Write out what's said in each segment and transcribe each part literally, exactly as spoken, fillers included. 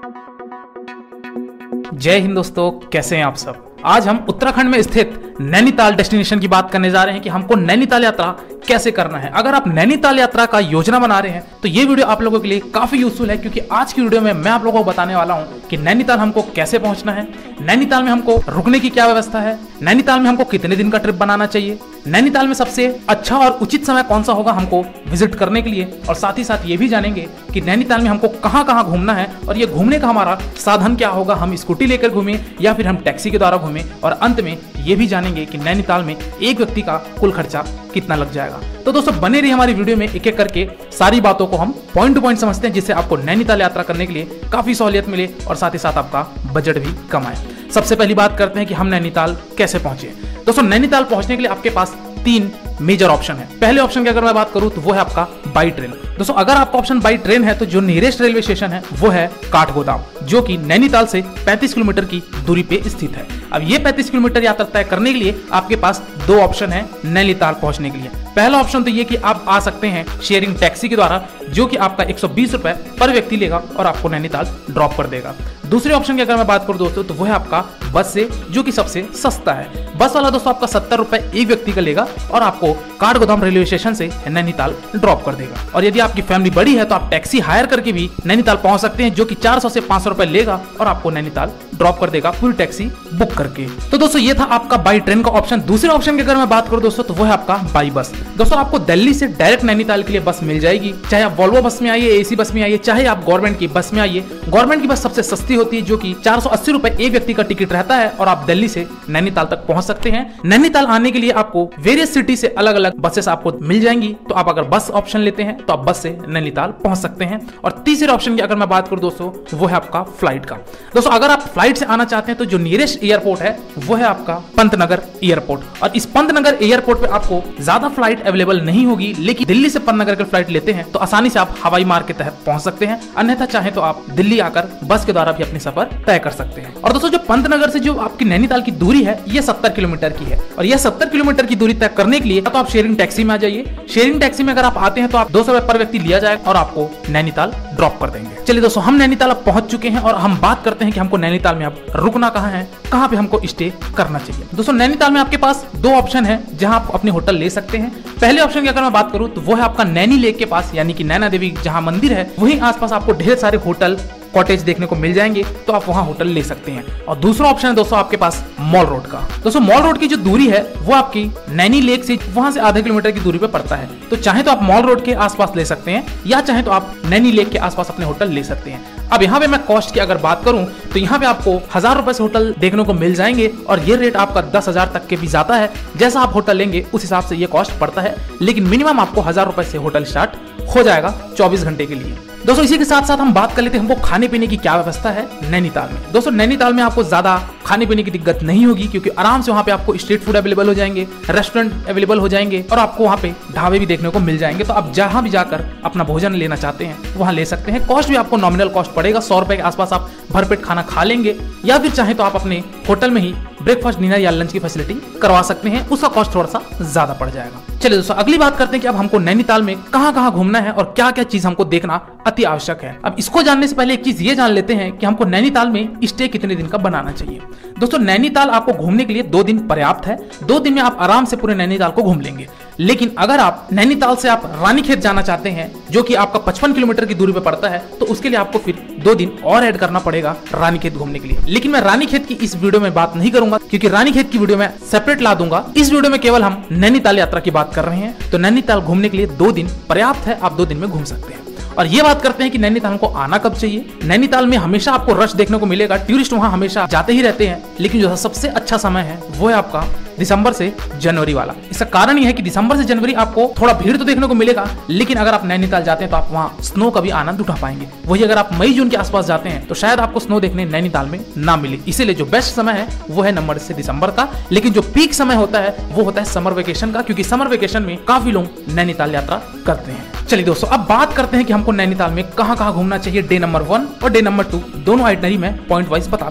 जय हिंद दोस्तों, कैसे हैं आप सब। आज हम उत्तराखंड में स्थित नैनीताल डेस्टिनेशन की बात करने जा रहे हैं कि हमको नैनीताल यात्रा कैसे करना है। अगर आप नैनीताल यात्रा का योजना बना रहे हैं तो ये वीडियो आप लोगों के लिए काफी यूजफुल है, क्योंकि आज की वीडियो में मैं आप लोगों को बताने वाला हूं कि नैनीताल हमको कैसे पहुंचना है, नैनीताल में हमको रुकने की क्या व्यवस्था है, नैनीताल में हमको कितने दिन का ट्रिप बनाना चाहिए, नैनीताल में सबसे अच्छा और उचित समय कौन सा होगा हमको विजिट करने के लिए, और साथ ही साथ ये भी जानेंगे कि नैनीताल में हमको कहां कहां घूमना है और ये घूमने का हमारा साधन क्या होगा, हम स्कूटी लेकर घूमें या फिर हम टैक्सी के द्वारा घूमें, और अंत में ये भी जानेंगे कि नैनीताल में एक व्यक्ति का कुल खर्चा कितना लग जाएगा। तो दोस्तों बने रहिए हमारी वीडियो में, एक एक करके सारी बातों को हम पॉइंट टू पॉइंट समझते हैं, जिससे आपको नैनीताल यात्रा करने के लिए काफी सहूलियत मिले और साथ ही साथ आपका बजट भी कम आए। सबसे पहली बात करते हैं कि हम नैनीताल कैसे पहुंचे। दोस्तों नैनीताल पहुंचने के लिए आपके पास तीन मेजर ऑप्शन है। पहले ऑप्शन की अगर मैं बात करूं तो वो है आपका बाई ट्रेन। दोस्तों अगर आपका ऑप्शन बाई ट्रेन है तो जो नियरेस्ट रेलवे स्टेशन है वो है काठगोदाम, जो कि नैनीताल से पैंतीस किलोमीटर की दूरी पे स्थित है। अब ये पैंतीस किलोमीटर यात्रा तय करने के लिए आपके पास दो ऑप्शन है नैनीताल पहुंचने के लिए। पहला ऑप्शन तो ये कि आप आ सकते हैं शेयरिंग टैक्सी के द्वारा, जो कि आपका एक सौ बीस रुपए पर व्यक्ति लेगा और आपको नैनीताल ड्रॉप कर देगा। दूसरे ऑप्शन की अगर मैं बात करूं दोस्तों तो वो है आपका बस से, जो कि सबसे सस्ता है। बस वाला दोस्तों आपका सत्तर रुपए एक व्यक्ति का लेगा और आपको काठगोदाम रेलवे स्टेशन से नैनीताल ड्रॉप कर देगा। और यदि आपकी फैमिली बड़ी है तो आप टैक्सी हायर करके भी नैनीताल पहुंच सकते हैं, जो कि चार सौ से पांच सौ रुपए लेगा और आपको नैनीताल ड्रॉप कर देगा पूरी टैक्सी बुक करके। तो दोस्तों ये था आपका बाई ट्रेन का ऑप्शन। दूसरे ऑप्शन की अगर मैं बात करूं दोस्तों तो वो है आपका बाई बस। दोस्तों आपको दिल्ली से डायरेक्ट नैनीताल के लिए बस मिल जाएगी, चाहे आप वॉल्वो बस में आइए, एसी बस में आइए, चाहे आप गवर्नमेंट की बस में आइए। गवर्नमेंट की बस सबसे सस्ती होती है, जो कि चार सौ अस्सी रुपए एक व्यक्ति का टिकट रहता है और आप दिल्ली से नैनीताल तक पहुंच सकते हैं। नैनीताल आने के लिए आपको वेरियस सिटी से अलग अलग बसेस आपको मिल जाएंगी, तो आप अगर बस ऑप्शन लेते हैं तो आप बस से नैनीताल पहुंच सकते हैं। और तीसरे ऑप्शन की अगर मैं बात करूं दोस्तों वो है आपका फ्लाइट का। दोस्तों अगर आप फ्लाइट से आना चाहते हैं तो जो नियरेस्ट एयरपोर्ट है वो है आपका पंतनगर एयरपोर्ट, और इस पंतनगर एयरपोर्ट पे आपको ज्यादा फ्लाइट अवेलेबल नहीं होगी, लेकिन दिल्ली से पंतनगर की फ्लाइट लेते हैं तो आसानी से आप हवाई मार्ग के तहत पहुंच सकते हैं। अन्यथा चाहे तो आप दिल्ली आकर बस के द्वारा भी अपनी सफर तय कर सकते हैं। और दोस्तों जो पंतनगर से जो आपकी नैनीताल की दूरी है ये सत्तर किलोमीटर की है, और यह सत्तर किलोमीटर की दूरी तय करने के लिए तो आप शेयरिंग टैक्सी में आ जाइए। शेयरिंग टैक्सी में अगर आप आते हैं तो आप दो सौ रुपए पर व्यक्ति लिया जाएगा और आपको नैनीताल ड्रॉप कर देंगे। चलिए दोस्तों हम नैनीताल अब पहुंच चुके हैं और हम बात करते हैं कि हमको नैनीताल में अब रुकना कहाँ है, कहाँ पे हमको स्टे करना चाहिए। दोस्तों नैनीताल में आपके पास दो ऑप्शन है जहां आप अपने होटल ले सकते हैं। पहले ऑप्शन की अगर मैं बात करूं तो वो है आपका नैनी लेक के पास, यानी कि नैना देवी जहां मंदिर है वहीं आसपास आपको ढेर सारे होटल कॉटेज देखने को मिल जाएंगे, तो आप वहां होटल ले सकते हैं। और दूसरा ऑप्शन है दोस्तों आपके पास मॉल रोड का। दोस्तों मॉल रोड की जो दूरी है वो आपकी नैनी लेक से वहां से आधे किलोमीटर की दूरी पे पड़ता है, तो चाहे तो आप मॉल रोड के आसपास ले सकते हैं या चाहे तो आप नैनी लेक के आसपास अपने होटल ले सकते हैं। अब यहाँ पे मैं कॉस्ट की अगर बात करूं तो यहाँ पे आपको हजार रुपए से होटल देखने को मिल जाएंगे, और ये रेट आपका दस हजार तक के भी जाता है। जैसा आप होटल लेंगे उस हिसाब से ये कॉस्ट पड़ता है, लेकिन मिनिमम आपको हजार रुपए से होटल स्टार्ट हो जाएगा चौबीस घंटे के लिए। दोस्तों इसी के साथ साथ हम बात कर लेते हैं हमको खाने पीने की क्या व्यवस्था है नैनीताल में। दोस्तों नैनीताल में आपको ज्यादा खाने पीने की दिक्कत नहीं होगी, क्योंकि आराम से वहाँ पे आपको स्ट्रीट फूड अवेलेबल हो जाएंगे, रेस्टोरेंट अवेलेबल हो जाएंगे, और आपको वहाँ पे ढाबे भी देखने को मिल जाएंगे। तो आप जहाँ भी जाकर अपना भोजन लेना चाहते हैं वहाँ ले सकते हैं। कॉस्ट भी आपको नॉमिनल कॉस्ट पड़ेगा, सौ रुपए के आसपास आप भरपेट खाना खा लेंगे, या फिर चाहे तो आप अपने होटल में ही ब्रेकफास्ट, डिनर या लंच की फैसिलिटी करवा सकते हैं, उसका कॉस्ट थोड़ा सा ज्यादा पड़ जाएगा। चलिए दोस्तों अगली बात करते हैं कि अब हमको नैनीताल में कहां कहां घूमना है और क्या क्या चीज हमको देखना अति आवश्यक है। अब इसको जानने से पहले एक चीज ये जान लेते हैं कि हमको नैनीताल में स्टे कितने दिन का बनाना चाहिए। दोस्तों नैनीताल आपको घूमने के लिए दो दिन पर्याप्त है, दो दिन में आप आराम से पूरे नैनीताल को घूम लेंगे। लेकिन अगर आप नैनीताल से आप रानीखेत जाना चाहते हैं, जो कि आपका पचपन किलोमीटर की दूरी पे पड़ता है, तो उसके लिए आपको फिर दो दिन और ऐड करना पड़ेगा रानीखेत घूमने के लिए। लेकिन मैं रानीखेत की इस वीडियो में बात नहीं करूंगा, क्योंकि रानीखेत की वीडियो में सेपरेट ला दूंगा। इस वीडियो में केवल हम नैनीताल यात्रा की बात कर रहे हैं, तो नैनीताल घूमने के लिए दो दिन पर्याप्त है, आप दो दिन में घूम सकते हैं। और ये बात करते हैं कि नैनीताल को आना कब चाहिए। नैनीताल में हमेशा आपको रश देखने को मिलेगा, टूरिस्ट वहां हमेशा जाते ही रहते हैं, लेकिन जो सबसे अच्छा समय है वो है आपका दिसंबर से जनवरी वाला। इसका कारण यह है कि दिसंबर से जनवरी आपको थोड़ा भीड़ तो देखने को मिलेगा, लेकिन अगर आप नैनीताल जाते हैं तो आप वहाँ स्नो का भी आनंद उठा पाएंगे। वही अगर आप मई जून के आसपास जाते हैं तो शायद आपको स्नो देखने नैनीताल में ना मिले। इसीलिए जो बेस्ट समय है वो है नवंबर से दिसंबर का, लेकिन जो पीक समय होता है वो होता है समर वेकेशन का, क्योंकि समर वेकेशन में काफी लोग नैनीताल यात्रा करते हैं। चलिए दोस्तों अब बात करते हैं कि हमको नैनीताल में कहां कहां घूमना चाहिए। डे नंबर वन और डे नंबर टू दोनों आइटनरी में पॉइंट वाइज बताता हूं।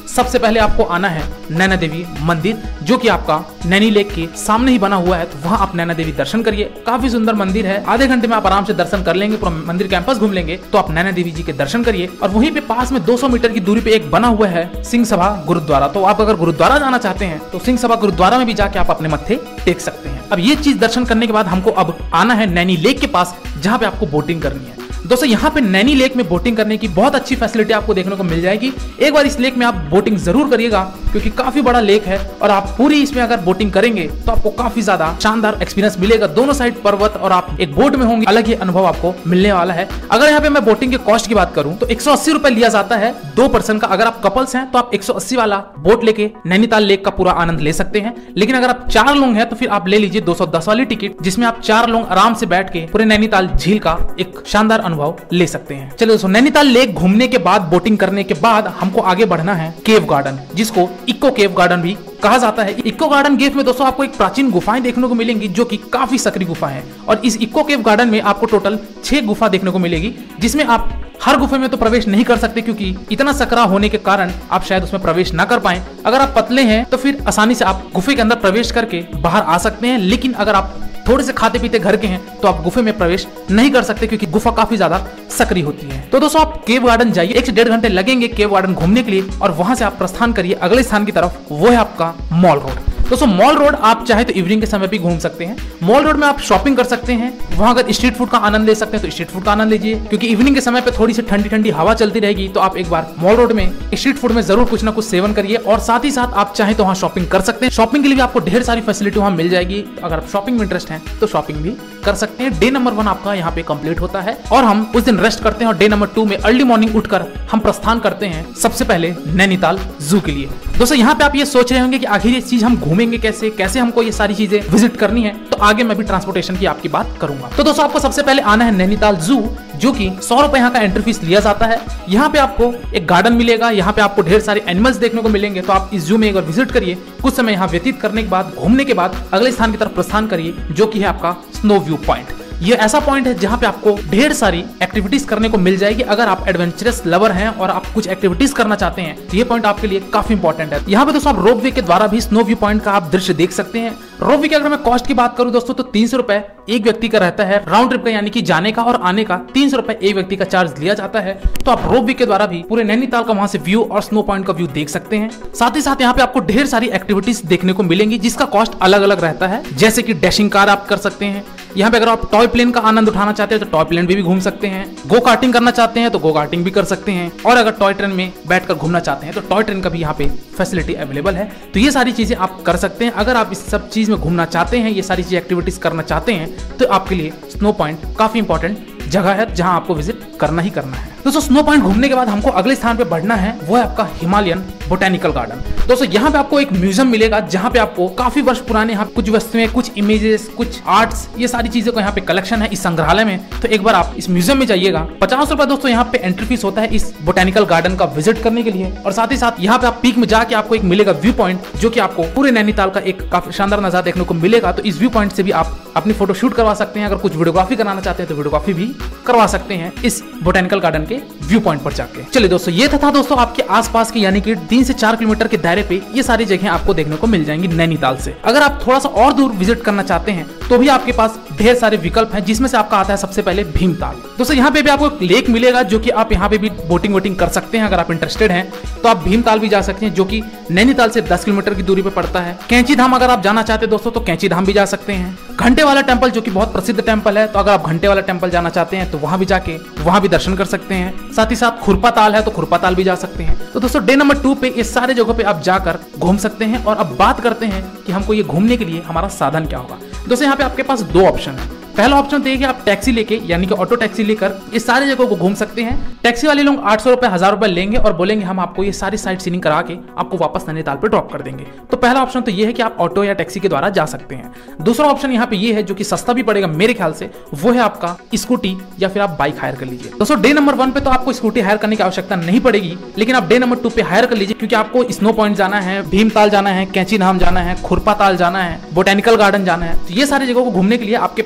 सबसे पहले आपको आना है नैना देवी मंदिर, जो कि आपका नैनी लेक के सामने ही बना हुआ है। तो वहां आप नैना देवी दर्शन करिए। काफी सुंदर मंदिर है, आधे घंटे में आप आराम से दर्शन कर लेंगे, पूरा मंदिर कैंपस घूम लेंगे। तो आप नैना देवी जी के दर्शन करिए और वहीं पे पास में दो सौ मीटर की दूरी पे एक बना हुआ है सिंह सभा गुरुद्वारा। तो आप अगर गुरुद्वारा जाना चाहते हैं तो सिंह सभा गुरुद्वारा में भी जाके आप अपने मत्थे टेक सकते हैं। अब ये चीज दर्शन करने के बाद हमको अब आना है नैनी लेक के पास, जहाँ पे आपको बोटिंग करनी है। दोस्तों यहाँ पे नैनी लेक में बोटिंग करने की बहुत अच्छी फैसिलिटी आपको देखने को मिल जाएगी। एक बार इस लेक में आप बोटिंग जरूर करिएगा, क्योंकि काफी बड़ा लेक है और आप पूरी इसमें अगर बोटिंग करेंगे तो आपको काफी ज्यादा शानदार एक्सपीरियंस मिलेगा। दोनों साइड पर्वत और आप एक बोट में होंगे, अलग ही अनुभव आपको मिलने वाला है। अगर यहाँ पे मैं बोटिंग के कॉस्ट की बात करूँ तो एक सौ अस्सी रुपए लिया जाता है दो पर्सन का। अगर आप कपल्स हैं तो आप एक सौ अस्सी वाला बोट लेके नैनीताल लेक का पूरा आनंद ले सकते हैं। लेकिन अगर आप चार लोग हैं तो फिर आप ले लीजिए दो सौ दस वाली टिकट, जिसमें आप चार लोग आराम से बैठ के पूरे नैनीताल झील का एक शानदार अनुभव ले सकते हैं। चलो दोस्तों, नैनीताल लेक घूमने के बाद, बोटिंग करने के बाद हमको आगे बढ़ना है केव गार्डन, जिसको इको केव गार्डन भी कहा जाता है। इको गार्डन केव में दोस्तों आपको एक प्राचीन गुफाएं देखने को मिलेंगी, जो कि काफी सक्रिय गुफा है। और इस इको केव गार्डन में आपको टोटल छह गुफा देखने को मिलेगी, जिसमें आप हर गुफे में तो प्रवेश नहीं कर सकते, क्योंकि इतना सकरा होने के कारण आप शायद उसमें प्रवेश ना कर पाए। अगर आप पतले हैं तो फिर आसानी से आप गुफे के अंदर प्रवेश करके बाहर आ सकते हैं। लेकिन अगर आप थोड़े से खाते पीते घर के हैं तो आप गुफे में प्रवेश नहीं कर सकते, क्योंकि गुफा काफी ज्यादा सक्रिय होती है। तो दोस्तों आप केव गार्डन जाइए, एक से डेढ़ घंटे लगेंगे केव गार्डन घूमने के लिए, और वहां से आप प्रस्थान करिए अगले स्थान की तरफ, वो है आपका मॉल रोड। दोस्तों मॉल रोड आप चाहे तो इवनिंग के समय भी घूम सकते हैं। मॉल रोड में आप शॉपिंग कर सकते हैं, वहां अगर स्ट्रीट फूड का आनंद ले सकते हैं तो स्ट्रीट फूड का आनंद लीजिए, क्योंकि इवनिंग के समय पे थोड़ी सी ठंडी ठंडी हवा चलती रहेगी। तो आप एक बार मॉल रोड में स्ट्रीट फूड में जरूर कुछ ना कुछ सेवन करिए, और साथ ही साथ आप चाहे तो वहाँ शॉपिंग कर सकते हैं। शॉपिंग के लिए भी आपको ढेर सारी फैसिलिटी वहाँ मिल जाएगी। तो अगर आप शॉपिंग में इंटरेस्ट है तो शॉपिंग भी कर सकते हैं। डे नंबर वन आपका यहाँ पे कंप्लीट होता है और हम उस दिन रेस्ट करते हैं, और डे नंबर टू में अर्ली मॉर्निंग उठकर हम प्रस्थान करते हैं सबसे पहले नैनीताल जू के लिए। दोस्तों यहाँ पे आप ये सोच रहे होंगे कि आखिर ये चीज हम घूमेंगे कैसे, कैसे हमको ये सारी चीजें विजिट करनी है। तो आगे मैं भी ट्रांसपोर्टेशन की आपकी बात करूंगा। तो दोस्तों आपको सबसे पहले आना है नैनीताल जू, जो कि सौ रुपए यहाँ का एंट्री फीस लिया जाता है। यहाँ पे आपको एक गार्डन मिलेगा, यहाँ पे आपको ढेर सारे एनिमल्स देखने को मिलेंगे। तो आप इस जू में एक बार विजिट करिए, कुछ समय यहाँ व्यतीत करने के बाद, घूमने के बाद अगले स्थान की तरफ प्रस्थान करिए, जो कि है आपका स्नो व्यू पॉइंट। ये ऐसा पॉइंट है जहाँ पे आपको ढेर सारी एक्टिविटीज करने को मिल जाएगी। अगर आप एडवेंचरस लवर हैं और आप कुछ एक्टिविटीज करना चाहते हैं तो ये पॉइंट आपके लिए काफी इंपॉर्टेंट है। यहाँ पे दोस्तों आप रोप वे के द्वारा भी स्नो व्यू पॉइंट का आप दृश्य देख सकते हैं। रोप वे की अगर मैं कॉस्ट की बात करूँ दोस्तों तो तीन सौ रुपए एक व्यक्ति का रहता है राउंड ट्रिप का, यानी कि जाने का और आने का तीन सौ रुपए एक व्यक्ति का चार्ज लिया जाता है। तो आप रोप वे के द्वारा भी पूरे नैनीताल का वहां से व्यू और स्नो पॉइंट का व्यू देख सकते हैं। साथ ही साथ यहाँ पे आपको ढेर सारी एक्टिविटीज देखने को मिलेंगी, जिसका कॉस्ट अलग अलग रहता है। जैसे कि डैशिंग कार आप कर सकते हैं, यहाँ पे अगर आप टॉय प्लेन का आनंद उठाना चाहते हैं तो टॉय प्लेन भी, भी घूम सकते हैं। गो कार्टिंग करना चाहते हैं तो गो कार्टिंग भी कर सकते हैं, और अगर टॉय ट्रेन में बैठकर घूमना चाहते हैं तो टॉय ट्रेन का भी यहाँ पे फैसिलिटी अवेलेबल है। तो ये सारी चीजें आप कर सकते हैं। अगर आप इस सब चीज में घूमना चाहते हैं, ये सारी चीज एक्टिविटीज करना चाहते हैं, तो आपके लिए स्नो पॉइंट काफी इंपॉर्टेंट जगह है, जहां आपको विजिट करना ही करना है। दोस्तों स्नो पॉइंट घूमने के बाद हमको अगले स्थान पे बढ़ना है, वो है आपका हिमालयन बोटेनिकल गार्डन। दोस्तों यहाँ पे आपको एक म्यूजियम मिलेगा, जहाँ पे आपको काफी वर्ष पुराने यहाँ कुछ वस्तुएं, कुछ इमेजेस, कुछ आर्ट्स, ये सारी चीजों का यहाँ पे कलेक्शन है इस संग्रहालय में। तो एक बार आप इस म्यूजियम में जाइएगा। पचास रुपए दोस्तों यहाँ पे एंट्री फीस होता है इस बोटेनिकल गार्डन का विजिट करने के लिए। और साथ ही साथ यहाँ पे आप पीक में जाके आपको एक मिलेगा व्यू पॉइंट, जो कि आपको पूरे नैनीताल का एक काफी शानदार नजारा देखने को मिलेगा। तो इस व्यू पॉइंट से भी आप अपनी फोटो शूट करवा सकते हैं। अगर कुछ वीडियोग्राफी कराना चाहते हैं तो वीडियोग्राफी भी करवा सकते हैं इस बोटेनिकल गार्डन के व्यू पॉइंट पर जाके। चलिए दोस्तों ये था दोस्तों आपके आसपास के, यानी कि तीन से चार किलोमीटर के दायरे पे ये सारी जगह आपको देखने को मिल जाएंगी नैनीताल से। अगर आप थोड़ा सा और दूर विजिट करना चाहते हैं तो भी आपके पास ढेर सारे विकल्प हैं, जिसमें से आपका आता है सबसे पहले भीमताल। दोस्तों यहाँ पे भी आपको एक लेक मिलेगा, जो कि आप यहाँ पे भी बोटिंग वोटिंग कर सकते हैं। अगर आप इंटरेस्टेड हैं तो आप भीमताल भी जा सकते हैं, जो कि नैनीताल से दस किलोमीटर की दूरी पे पड़ता है। कैंची धाम अगर आप जाना चाहते हैं दोस्तों तो कैंची धाम भी जा सकते हैं। घंटे वाला टेम्पल जो कि बहुत प्रसिद्ध टेम्पल है, तो अगर आप घंटे वाला टेम्पल जाना चाहते हैं तो वहां भी जाके वहां भी दर्शन कर सकते हैं। साथ ही साथ खुरपा ताल है तो खुरपा ताल भी जा सकते हैं। तो दोस्तों डे नंबर टू पे इस सारे जगहों पे आप जाकर घूम सकते हैं। और अब बात करते हैं कि हमको ये घूमने के लिए हमारा साधन क्या होगा। दोस्तों यहाँ पे आपके पास दो ऑप्शन है। पहला ऑप्शन तो ये कि आप टैक्सी लेके, यानी कि ऑटो टैक्सी लेकर इस सारे जगहों को घूम सकते हैं। टैक्सी वाले लोग आठ सौ रुपए हजार रुपए लेंगे और बोलेंगे हम आपको ये सारी साइट सीइंग करा के आपको वापस नैनीताल पे ड्रॉप कर देंगे। तो पहला ऑप्शन तो ये है कि आप ऑटो या टैक्सी के द्वारा जा सकते हैं। दूसरा ऑप्शन यहाँ पे ये है, जो कि सस्ता भी पड़ेगा मेरे ख्याल से, वो है आपका स्कूटी या फिर आप बाइक हायर कर लीजिए। दोस्तों डे नंबर वन पे तो आपको स्कूटी हायर करने की आवश्यकता नहीं पड़ेगी, लेकिन आप डे नंबर टू पे हायर कर लीजिए, क्योंकि आपको स्नो पॉइंट जाना है, भीमताल जाना है, कैंची धाम जाना है, खुरपा ताल जाना है, बोटेनिकल गार्डन जाना है। तो ये सारी जगहों को घूमने के लिए आपके पास व्हीकल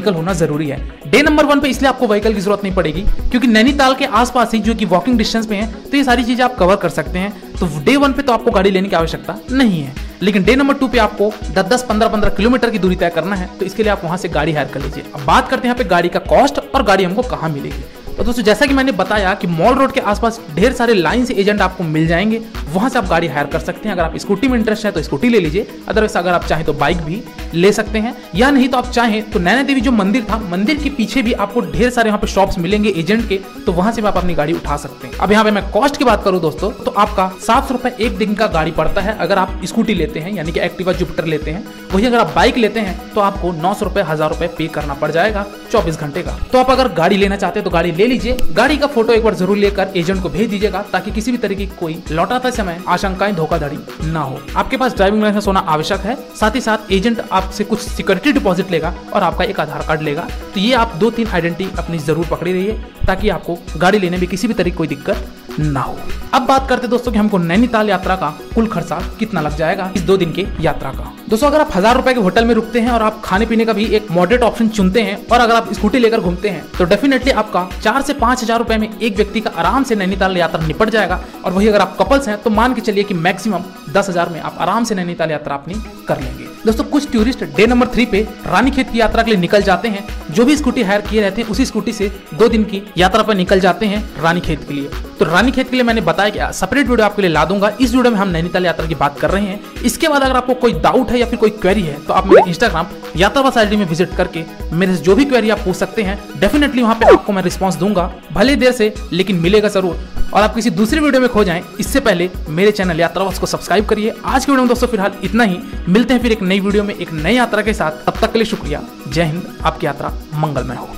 व्हीकल होना जरूरी है। डे नंबर वन पे इसलिए आपको व्हीकल की जरूरत नहीं पड़ेगी क्योंकि नैनीताल के आसपास ही जो कि वॉकिंग डिस्टेंस पे है तो ये सारी चीजें आप कवर कर सकते हैं। तो डे वन पे तो आपको गाड़ी लेने की आवश्यकता नहीं है, लेकिन डे नंबर टू पे आपको दस दस पंद्रह पंद्रह किलोमीटर की दूरी तय करना है, तो इसके लिए आप वहां से गाड़ी हायर कर लीजिए। अब बात करते हैं यहाँ पे गाड़ी का कॉस्ट और गाड़ी हमको कहाँ मिलेगी। तो दोस्तों जैसा कि मैंने बताया कि मॉल रोड के आसपास ढेर सारे लाइन से एजेंट आपको मिल जाएंगे, वहां से आप गाड़ी हायर कर सकते हैं। अगर आप स्कूटी में इंटरेस्ट है तो स्कूटी ले लीजिए, अदरवाइज अगर आप चाहें तो बाइक भी ले सकते हैं, या नहीं तो आप चाहें तो नैना देवी जो मंदिर था, मंदिर के पीछे भी आपको ढेर सारे यहाँ पे शॉप्स मिलेंगे एजेंट के, तो वहां से भी आप अपनी गाड़ी उठा सकते हैं। अब यहाँ पे मैं कॉस्ट की बात करूं दोस्तों तो आपका सात सौ रुपए एक दिन का गाड़ी पड़ता है अगर आप स्कूटी लेते हैं, यानी कि एक्टिवा जुपिटर लेते हैं। वही अगर आप बाइक लेते हैं तो आपको नौ सौ रुपए हजार रुपए पे करना पड़ जाएगा चौबीस घंटे का। तो आप अगर गाड़ी लेना चाहते हैं तो गाड़ी ले लीजिए, गाड़ी का फोटो एक बार जरूर लेकर एजेंट को भेज दीजिएगा ताकि किसी भी तरीके की कोई लौटाते समय आशंकाएं धोखाधड़ी ना हो। आपके पास ड्राइविंग लाइसेंस होना आवश्यक है, साथ ही साथ एजेंट आपसे कुछ सिक्योरिटी डिपॉजिट लेगा और आपका एक आधार कार्ड लेगा। तो ये आप दो तीन आइडेंटिटी अपनी जरूर पकड़े रहिए ताकि आपको गाड़ी लेने में किसी भी तरीके कोई दिक्कत ना हो। अब बात करते दोस्तों कि हमको नैनीताल यात्रा का कुल खर्चा कितना लग जाएगा इस दो दिन के यात्रा का। दोस्तों अगर आप हजार रुपए के होटल में रुकते हैं और आप खाने पीने का भी एक मॉडरेट ऑप्शन चुनते हैं और अगर आप स्कूटी लेकर घूमते हैं तो डेफिनेटली आपका चार से पांच हजार रुपए में एक व्यक्ति का आराम से नैनीताल यात्रा निपट जाएगा। और वही अगर आप कपल्स हैं तो मान के चलिए कि मैक्सिमम दस हजार में आप आराम से नैनीताल यात्रा अपनी कर लेंगे। दोस्तों कुछ टूरिस्ट डे नंबर थ्री पे रानीखेत की यात्रा के लिए निकल जाते हैं, जो भी स्कूटी हायर किए रहते हैं उसी स्कूटी से दो दिन की यात्रा पर निकल जाते हैं रानीखेत के लिए। तो रानीखेत के लिए मैंने बताया कि सेपरेट वीडियो आपके लिए ला दूंगा। इस वीडियो में हम नैनीताल यात्रा की बात कर रहे हैं। इसके बाद अगर आपको कोई डाउट है या फिर कोई क्वेरी है तो आप मेरे इंस्टाग्राम यात्रावास आईडी में विजिट करके मेरे से जो भी क्वेरी आप पूछ सकते हैं, डेफिनेटली वहां पे आपको मैं रिस्पांस दूंगा, भले देर से लेकिन मिलेगा जरूर। और आप किसी दूसरी वीडियो में खो जाएं इससे पहले मेरे चैनल यात्रावास को सब्सक्राइब करिए। आज की वीडियो में दोस्तों फिलहाल इतना ही, मिलते हैं फिर एक नई वीडियो में एक नई यात्रा के साथ। तब तक के लिए शुक्रिया। जय हिंद, आपकी यात्रा मंगलमय हो।